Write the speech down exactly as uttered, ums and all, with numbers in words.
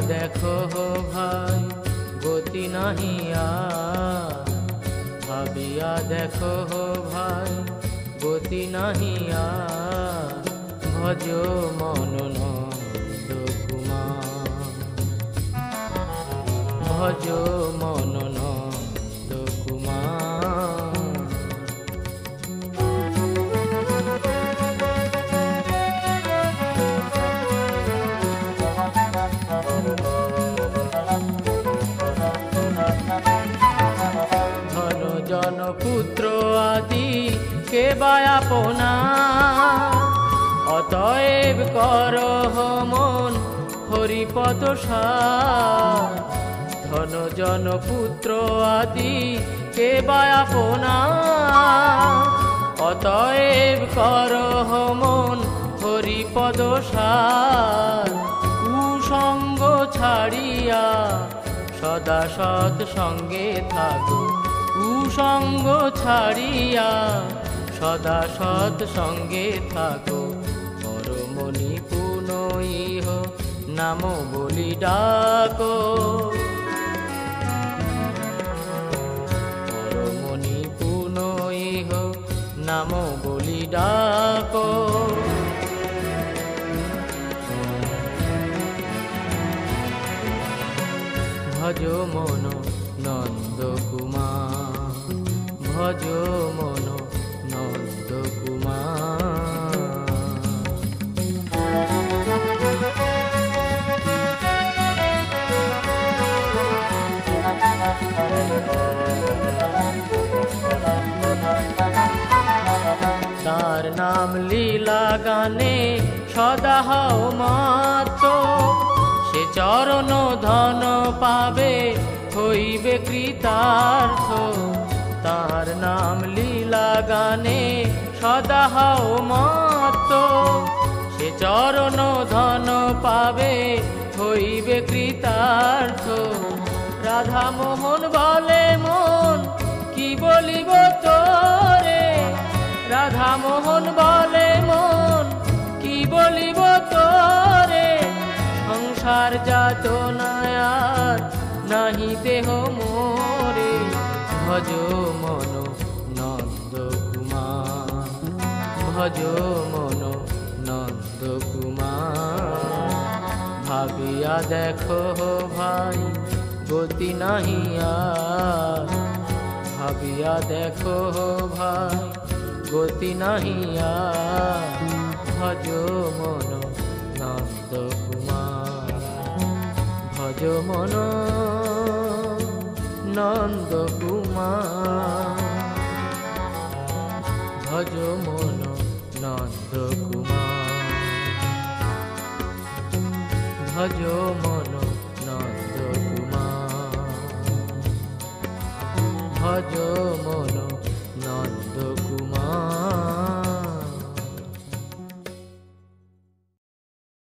देखो हो भाई गति नहीं आर, भाबिया देखो हो भाई गति नहीं आर। भजो मन नंद कुमार, भजो मन नंद कुमार। धन जन पुत्र आदि के बायापना, অতএব করহ মন হরিপদ সার। ধন জন পুত্র আদি কে বায়াপনা, অতএব করহ মন হরিপদ সার। কুসঙ্গ ছাড়িয়া সদা সৎ সঙ্গে থাকো, কুসঙ্গ ছাড়িয়া সদা সৎ সঙ্গে থাকো। পরমনি পুন ইহ নাম বলি ডাকো, পরমনি পুন ইহ নাম বলি ডাকো। ভজ মন নন্দ কুমার, ভজ মন নন্দ কুমার। তার নাম লীলা গানে সদা হও মাত, সে চরণ ধন পাবে হইবে কৃতার্থ। তার নাম লীলা গানে সদা হও মাত, সে চরণ ধন পাবে হইবে কৃতার্থ। রাধা মোহন বলে মন কি বলিব তোরে, রাধা মোহন বলে মন কি বলিব তোরে। সংসার যাতনায় আর নাহি দেহ মোরে, ভজ মন নন্দ কুমার, ভজ মন নন্দ কুমার। ভাবিয়া দেখো ভাই গতি নাহি আর, ভাবিয়া দেখো ভাই গতি নাহি আর। ভজ মন নন্দ কুমার, ভজ মন নন্দ কুমার, ভজ মন নন্দ কুমার, ভজ মন নন্দ কুমার, ভজ মন